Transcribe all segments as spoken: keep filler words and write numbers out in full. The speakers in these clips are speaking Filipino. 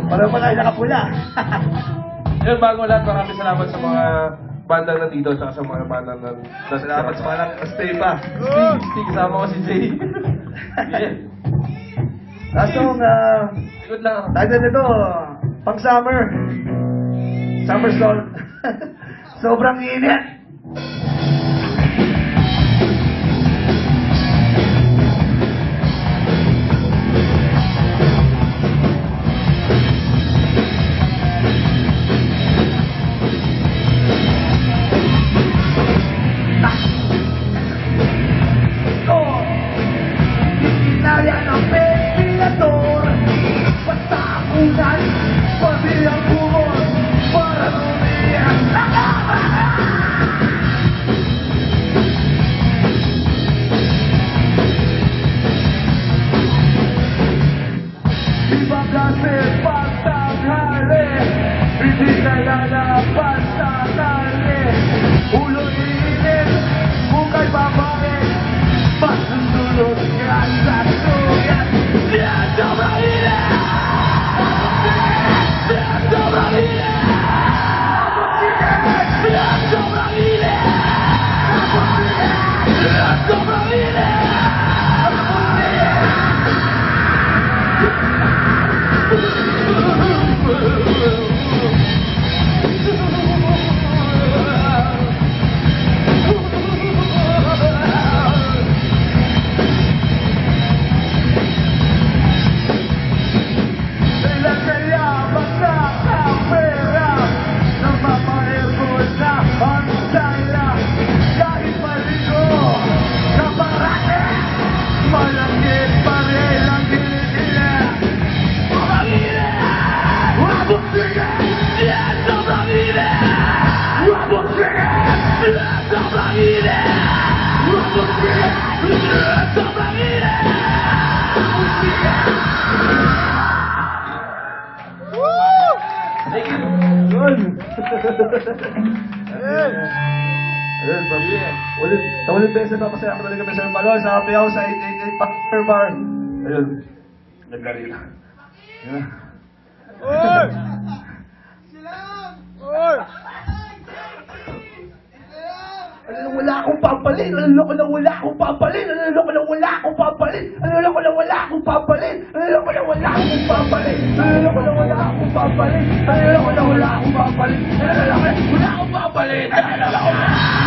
Parang pala nakapula. Yun, bago lahat, maraming salamat sa mga banda na dito, saka sa mga banda na... Salamat sa mga stay pa. Steve, Steve, kasama ko si Jay. Yeah. Kasong, ah... Good lang. tayo nito, pang summer. Summer salt. Sobrang init. Ayun, babi. Ulit, sa ulit beses na pasaya ako talaga sa Paloy, sa Happyhouse, sa eight eight eight Factor Bar. Ayun, nagkarila. Ayun. Oy! Oy! Ano na wala akong papalin? Ano ko na wala akong papalin? Ano ko na wala akong papalin? Ano ko na wala akong papalin? Ano ko na wala akong papalin? Ano ko na wala akong papalin? Ano ko na wala akong papalin? Ano ko na wala akong papalin? Ano ko na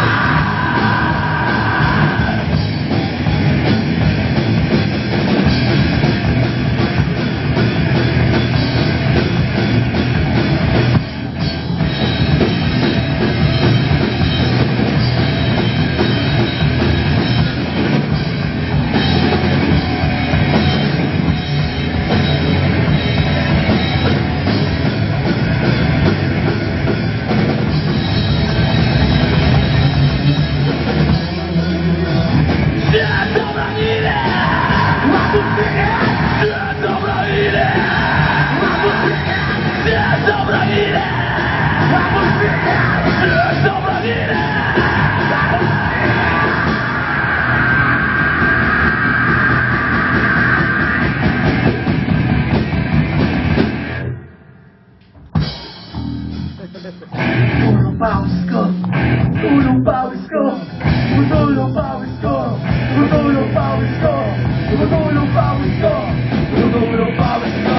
Tulong pawis ko, tulong pawis ko, tulong pawis ko, tulong pawis ko, tulong pawis ko, tulong pawis ko.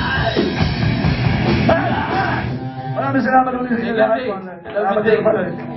Maraming salamat ulit sa inyo lahat. Salamat din.